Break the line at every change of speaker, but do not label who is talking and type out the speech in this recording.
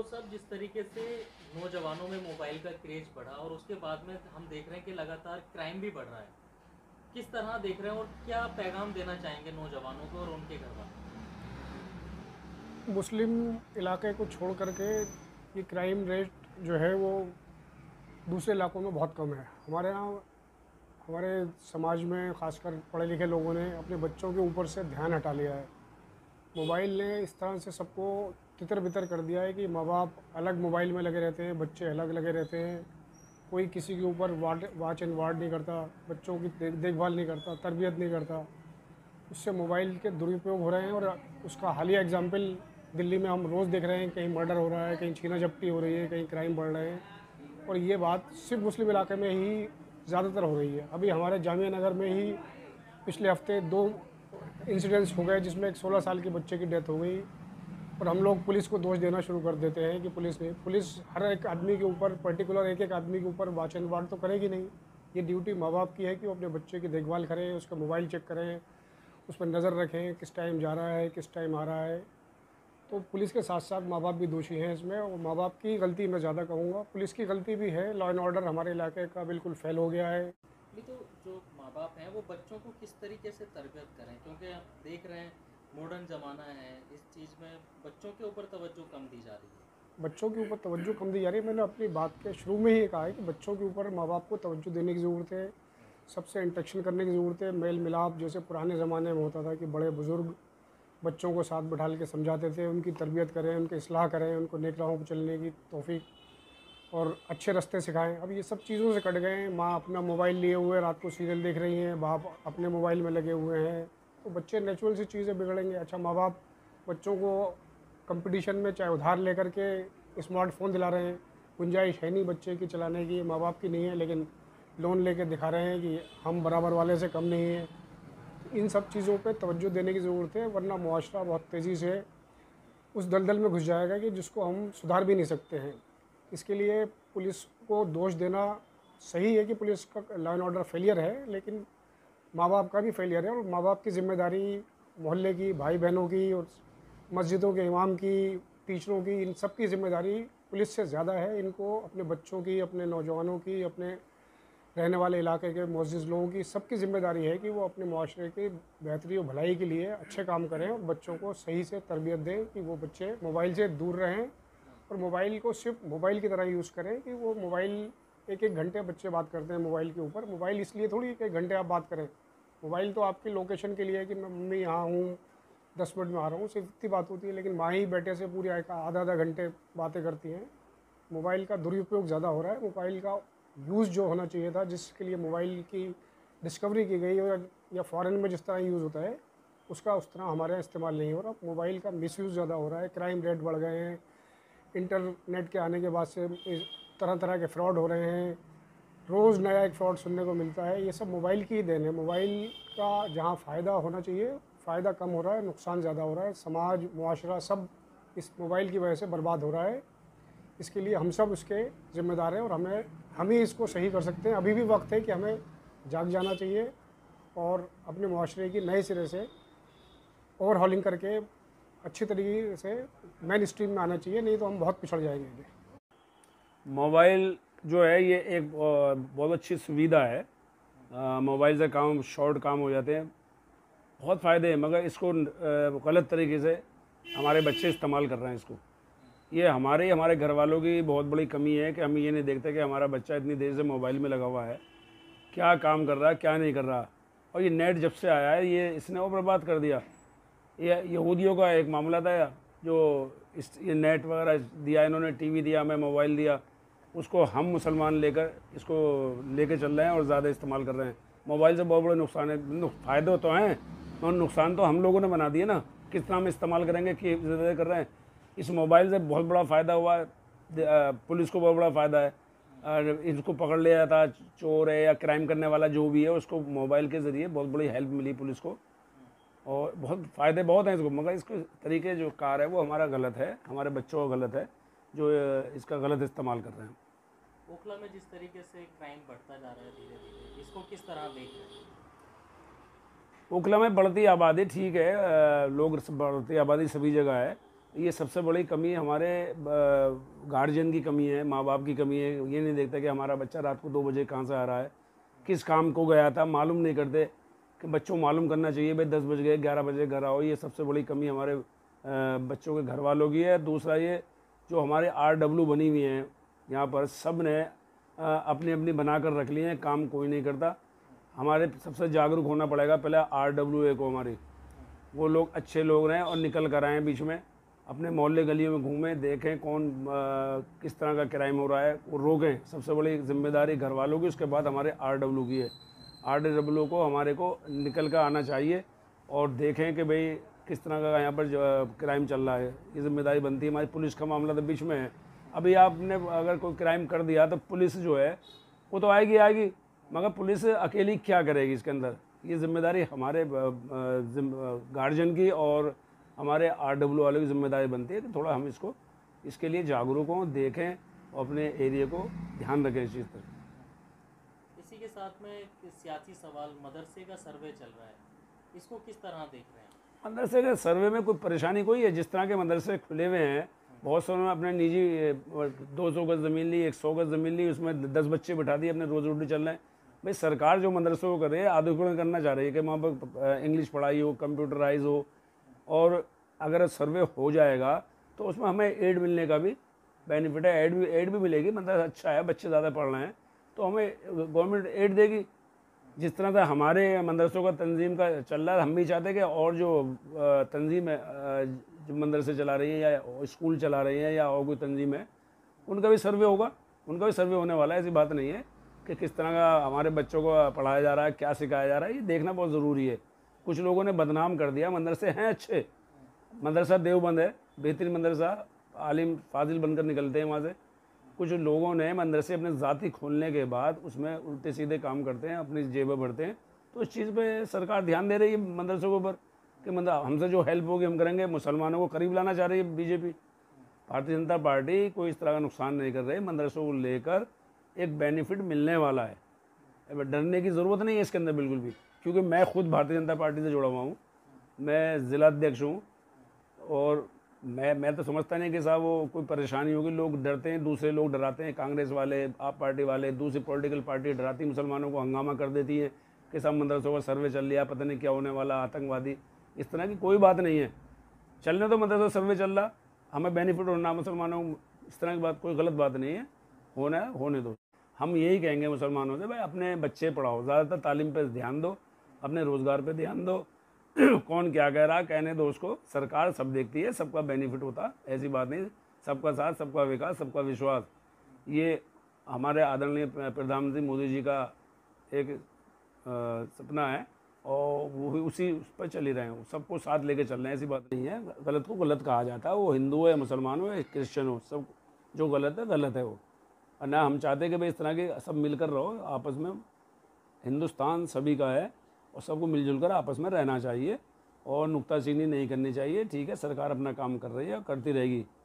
तो सब जिस तरीके से नौजवानों में मोबाइल का क्रेज बढ़ा और उसके बाद में हम देख रहे हैं कि लगातार क्राइम भी बढ़ रहा है, किस तरह देख रहे हैं और क्या पैगाम देना चाहेंगे नौजवानों को और उनके घर वालों
मुस्लिम इलाके को छोड़ करके ये क्राइम रेट जो है वो दूसरे इलाकों में बहुत कम है। हमारे यहाँ हमारे समाज में ख़ासकर पढ़े लिखे लोगों ने अपने बच्चों के ऊपर से ध्यान हटा लिया है। मोबाइल ने इस तरह से सबको तितर बितर कर दिया है कि माँ बाप अलग मोबाइल में लगे रहते हैं, बच्चे अलग लगे रहते हैं। कोई किसी के ऊपर वाच एंड वार्ड नहीं करता, बच्चों की देखभाल नहीं करता, तरबियत नहीं करता। उससे मोबाइल के दुरुपयोग हो रहे हैं और उसका हालिया एग्जाम्पल दिल्ली में हम रोज़ देख रहे हैं। कहीं मर्डर हो रहा है, कहीं छीना झपटी हो रही है, कहीं क्राइम बढ़ रहे हैं। और ये बात सिर्फ मुस्लिम इलाके में ही ज़्यादातर हो रही है। अभी हमारे जामिया नगर में ही पिछले हफ्ते 2 इंसिडेंट्स हो गए जिसमें एक 16 साल के बच्चे की डेथ हो गई। और हम लोग पुलिस को दोष देना शुरू कर देते हैं कि पुलिस हर एक आदमी के ऊपर, पर्टिकुलर एक एक आदमी के ऊपर वॉच एंड वार्ड तो करेगी नहीं। ये ड्यूटी माँ बाप की है कि वो अपने बच्चे की देखभाल करें, उसका मोबाइल चेक करें, उस पर नज़र रखें, किस टाइम जा रहा है, किस टाइम आ रहा है। तो पुलिस के साथ साथ माँ बाप भी दोषी हैं इसमें, और माँ बाप की गलती मैं ज़्यादा कहूँगा, पुलिस की गलती भी है। लॉ एंड ऑर्डर हमारे इलाके का बिल्कुल फेल हो गया है।
नहीं तो जो माँ बाप हैं वो बच्चों को किस तरीके से तरबियत करें, क्योंकि आप देख रहे हैं मॉडर्न ज़माना है, इस चीज़ में बच्चों के ऊपर तवज्जो कम दी जा रही है।
बच्चों के ऊपर तवज्जो कम दी जा रही है। मैंने अपनी बात के शुरू में ही कहा है कि बच्चों के ऊपर माँ बाप को तवज्जो देने की ज़रूरत है, सबसे इंटरेक्शन करने की ज़रूरत है। मेल मिलाप जैसे पुराने ज़माने में होता था कि बड़े बुज़ुर्ग बच्चों को साथ बैठा के समझाते थे, उनकी तरबियत करें, उनकी इस्लाह करें, उनको नेक राहों पर चलने की तौफीक और अच्छे रास्ते सिखाएं। अब ये सब चीज़ों से कट गए हैं। माँ अपना मोबाइल लिए हुए रात को सीरियल देख रही हैं, बाप अपने मोबाइल में लगे हुए हैं, तो बच्चे नेचुरल सी चीज़ें बिगड़ेंगे। अच्छा, माँ बाप बच्चों को कंपटीशन में चाहे उधार लेकर के स्मार्टफोन दिला रहे हैं, गुंजाइश है नहीं बच्चे की चलाने की, माँ बाप की नहीं है, लेकिन लोन लेके दिखा रहे हैं कि हम बराबर वाले से कम नहीं हैं। इन सब चीज़ों पे तवज्जो देने की ज़रूरत है, वरना मुआशरा बहुत तेज़ी से उस दलदल में घुस जाएगा कि जिसको हम सुधार भी नहीं सकते हैं। इसके लिए पुलिस को दोष देना सही है कि पुलिस का लॉ एंड ऑर्डर फेलियर है, लेकिन माँ बाप का भी फेलियर है। और माँ बाप की जिम्मेदारी मोहल्ले की, भाई बहनों की और मस्जिदों के इमाम की, टीचरों की, इन सब की जिम्मेदारी पुलिस से ज़्यादा है। इनको अपने बच्चों की, अपने नौजवानों की, अपने रहने वाले इलाके के मोअज़्ज़िज़ लोगों की, सबकी ज़िम्मेदारी है कि वो अपने माशरे की बेहतरी और भलाई के लिए अच्छे काम करें और बच्चों को सही से तरबियत दें कि वो बच्चे मोबाइल से दूर रहें और मोबाइल को सिर्फ मोबाइल की तरह यूज़ करें। कि वो मोबाइल एक एक घंटे बच्चे बात करते हैं मोबाइल के ऊपर। मोबाइल इसलिए थोड़ी कि 1 घंटे आप बात करें, मोबाइल तो आपकी लोकेशन के लिए है कि मैं मम्मी यहाँ हूँ, 10 मिनट में आ रहा हूँ, सिर्फ इतनी बात होती है। लेकिन माँ ही बेटे से पूरी आधा आधा घंटे बातें करती हैं। मोबाइल का दुरुपयोग ज़्यादा हो रहा है। मोबाइल का यूज़ जो होना चाहिए था, जिसके लिए मोबाइल की डिस्कवरी की गई या फ़ॉरेन में जिस तरह यूज़ होता है, उसका उस तरह हमारे यहाँ इस्तेमाल नहीं हो रहा। मोबाइल का मिसयूज़ ज़्यादा हो रहा है, क्राइम रेट बढ़ गए हैं, इंटरनेट के आने के बाद से तरह तरह के फ्रॉड हो रहे हैं। रोज़ नया एक फ्रॉड सुनने को मिलता है। ये सब मोबाइल की ही देन है। मोबाइल का जहाँ फ़ायदा होना चाहिए, फ़ायदा कम हो रहा है, नुकसान ज़्यादा हो रहा है। समाज, मुआशरा सब इस मोबाइल की वजह से बर्बाद हो रहा है। इसके लिए हम सब उसके ज़िम्मेदार हैं और हम ही इसको सही कर सकते हैं। अभी भी वक्त है कि हमें जाग जाना चाहिए और अपने मुआशरे की नए सिरे से ओवरहॉलिंग करके अच्छी तरीके से मेन स्ट्रीम में आना चाहिए, नहीं तो हम बहुत पिछड़ जाएंगे।
मोबाइल जो है ये एक बहुत अच्छी सुविधा है। मोबाइल से काम, शॉर्ट काम हो जाते हैं, बहुत फ़ायदे हैं। मगर इसको गलत तरीके से हमारे बच्चे इस्तेमाल कर रहे हैं इसको। ये हमारे घर वालों की बहुत बड़ी कमी है कि हम ये नहीं देखते कि हमारा बच्चा इतनी देर से मोबाइल में लगा हुआ है, क्या काम कर रहा है, क्या नहीं कर रहा। और ये नेट जब से आया है, ये इसने वो बर्बाद कर दिया। ये यहूदियों का एक मामला था जो ये नेट वगैरह दिया, इन्होंने टीवी दिया, हमें मोबाइल दिया, उसको हम मुसलमान लेकर इसको लेके चल रहे हैं और ज़्यादा इस्तेमाल कर रहे हैं। मोबाइल से बहुत बड़े नुकसान है। फ़ायदे तो हैं और नुकसान तो हम लोगों ने बना दिए ना। किस तरह हम इस्तेमाल करेंगे कि ज़्यादा कर रहे हैं। इस मोबाइल से बहुत बड़ा फ़ायदा हुआ है, पुलिस को बहुत बड़ा फ़ायदा है। और इसको पकड़ लिया जाता, चोर है या क्राइम करने वाला जो भी है, उसको मोबाइल के ज़रिए बहुत बड़ी हेल्प मिली पुलिस को, और बहुत फ़ायदे बहुत हैं इसको। मगर इसके तरीके जो कार है वो हमारा गलत है, हमारे बच्चों का गलत है जो इसका गलत इस्तेमाल कर रहे हैं।
ओखला में जिस तरीके से क्राइम बढ़ता जा रहा है धीरे धीरे, इसको किस तरह देख रहे हैं?
ओखला में बढ़ती आबादी ठीक है, लोग बढ़ती आबादी सभी जगह है, ये सबसे बड़ी कमी हमारे गार्जियन की कमी है, माँ बाप की कमी है। ये नहीं देखता कि हमारा बच्चा रात को 2 बजे कहाँ से आ रहा है, किस काम को गया था, मालूम नहीं करते कि बच्चों को मालूम करना चाहिए भाई 10 बज गए 11 बजे घर आओ। ये सबसे बड़ी कमी हमारे बच्चों के घर वालों की है। दूसरा ये जो हमारे RW बनी हुई हैं यहाँ पर, सब ने अपनी अपनी बना कर रख ली हैं, काम कोई नहीं करता। हमारे सबसे जागरूक होना पड़ेगा पहले RWA को, हमारी वो लोग अच्छे लोग रहें और निकल कर आएँ बीच में, अपने मोहल्ले गलियों में घूमें, देखें कौन किस तरह का क्राइम हो रहा है, वो रोकें। सबसे बड़ी जिम्मेदारी घर वालों की, उसके बाद हमारे RW की है। RW को हमारे को निकल कर आना चाहिए और देखें कि भाई किस तरह का यहाँ पर क्राइम चल रहा है। ये जिम्मेदारी बनती है हमारी। पुलिस का मामला तो बीच में है। अभी आपने अगर कोई क्राइम कर दिया तो पुलिस जो है वो तो आएगी, मगर पुलिस अकेली क्या करेगी इसके अंदर। ये जिम्मेदारी हमारे गार्जियन की और हमारे RW वालों की जिम्मेदारी बनती है कि थोड़ा हम इसके लिए जागरूक हों, देखें और अपने एरिया को ध्यान रखें इस चीज़ पर।
इसी के साथ में एक सियासी सवाल, मदरसे का सर्वे चल रहा है, इसको किस तरह देख रहे हैं?
मदरसे के सर्वे में कोई परेशानी कोई है? जिस तरह के मदरसे खुले हुए हैं, बहुत सारों ने अपने निजी 200 गज ज़मीन ली, 100 गज ज़मीन ली, उसमें 10 बच्चे बिठा दिए, अपने रोज़ी रोटी चल रहे हैं। भाई सरकार जो मदरसों को कर रही है, आधुनिकीकरण करना चाह रही है कि वहाँ पर इंग्लिश पढ़ाई हो, कंप्यूटराइज हो, और अगर सर्वे हो जाएगा तो उसमें हमें एड मिलने का भी बेनिफिट है। एड भी मिलेगी, मतलब अच्छा है, बच्चे ज़्यादा पढ़ रहे हैं तो हमें गवर्नमेंट एड देगी। जिस तरह से हमारे मदरसों का तंजीम का चल रहा है, हम भी चाहते हैं कि और जो तंजीम है, जो मदरसे चला रही है या स्कूल चला रही है या और कोई तंजीम है, उनका भी सर्वे होगा। उनका भी सर्वे होने वाला है। ऐसी बात नहीं है कि किस तरह का हमारे बच्चों को पढ़ाया जा रहा है, क्या सिखाया जा रहा है, ये देखना बहुत ज़रूरी है। कुछ लोगों ने बदनाम कर दिया। मदरसे हैं अच्छे, मदरसा देवबंद है, बेहतरीन मदरसा, आलिम फाजिल बनकर निकलते हैं वहाँ से। कुछ लोगों ने मदरसे अपने ज़ाती खोलने के बाद उसमें उल्टे सीधे काम करते हैं, अपनी जेबें भरते हैं। तो इस चीज़ पे सरकार ध्यान दे रही है मदरसों के ऊपर कि मतलब हमसे जो हेल्प होगी हम करेंगे। मुसलमानों को करीब लाना चाह रही है बीजेपी, भारतीय जनता पार्टी। कोई इस तरह का नुकसान नहीं कर रही। मदरसों को लेकर एक बेनिफिट मिलने वाला है, डरने की ज़रूरत नहीं है इसके अंदर बिल्कुल भी, क्योंकि मैं खुद भारतीय जनता पार्टी से जुड़ा हुआ हूँ। मैं ज़िला अध्यक्ष हूँ और मैं तो समझता नहीं कि साहब वो कोई परेशानी होगी। लोग डरते हैं, दूसरे लोग डराते हैं, कांग्रेस वाले, आप पार्टी वाले, दूसरी पॉलिटिकल पार्टी डराती मुसलमानों को, हंगामा कर देती है कि सब मदरसों का सर्वे चल लिया, पता नहीं क्या होने वाला, आतंकवादी। इस तरह की कोई बात नहीं है। चलने तो मदरसा सर्वे चल रहा, हमें बेनिफिट होना मुसलमानों को, इस तरह की बात कोई गलत बात नहीं है। होना है होने दो। हम यही कहेंगे मुसलमानों से, भाई अपने बच्चे पढ़ाओ, ज़्यादातर तालीम पर ध्यान दो, अपने रोज़गार पर ध्यान दो। कौन क्या कह रहा कहने दो उसको, सरकार सब देखती है, सबका बेनिफिट होता, ऐसी बात नहीं। सबका साथ, सबका विकास, सबका विश्वास, ये हमारे आदरणीय प्रधानमंत्री मोदी जी का एक सपना है और वो उसी उस पर चल ही रहे हैं। सबको साथ लेके चल रहे हैं, ऐसी बात नहीं है। गलत को गलत कहा जाता है, वो हिंदू है, मुसलमान हो या क्रिश्चियन हो, सब जो गलत है वो। और ना हम चाहते हैं कि भाई इस तरह के सब मिलकर रहो आपस में। हिंदुस्तान सभी का है और सबको मिलजुल कर आपस में रहना चाहिए और नुक्ताचीनी नहीं करनी चाहिए। ठीक है, सरकार अपना काम कर रही है और करती रहेगी।